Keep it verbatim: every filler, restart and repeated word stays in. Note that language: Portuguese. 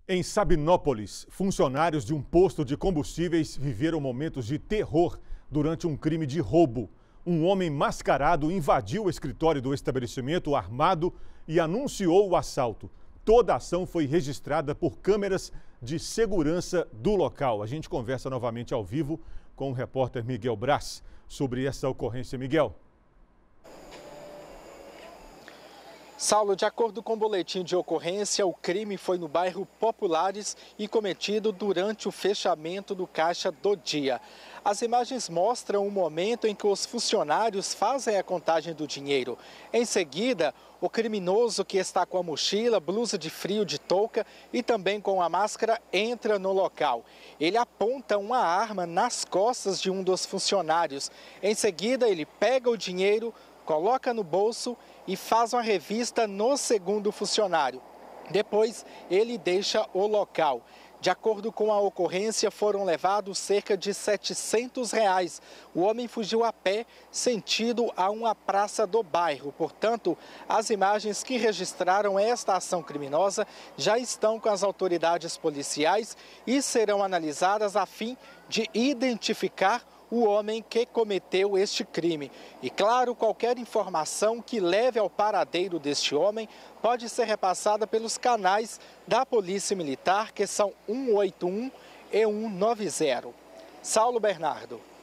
Em Sabinópolis, funcionários de um posto de combustíveis viveram momentos de terror durante um crime de roubo. Um homem mascarado invadiu o escritório do estabelecimento armado e anunciou o assalto. Toda a ação foi registrada por câmeras de segurança do local. A gente conversa novamente ao vivo com o repórter Miguel Braz sobre essa ocorrência. Miguel. Saulo, de acordo com o boletim de ocorrência, o crime foi no bairro Populares e cometido durante o fechamento do caixa do dia. As imagens mostram o momento em que os funcionários fazem a contagem do dinheiro. Em seguida, o criminoso, que está com a mochila, blusa de frio de touca e também com a máscara, entra no local. Ele aponta uma arma nas costas de um dos funcionários. Em seguida, ele pega o dinheiro, coloca no bolso e faz uma revista no segundo funcionário. Depois, ele deixa o local. De acordo com a ocorrência, foram levados cerca de setecentos reais. O homem fugiu a pé, sentido a uma praça do bairro. Portanto, as imagens que registraram esta ação criminosa já estão com as autoridades policiais e serão analisadas a fim de identificar o homem que cometeu este crime. E claro, qualquer informação que leve ao paradeiro deste homem pode ser repassada pelos canais da Polícia Militar, que são um oito um e um nove zero. Saulo Bernardo.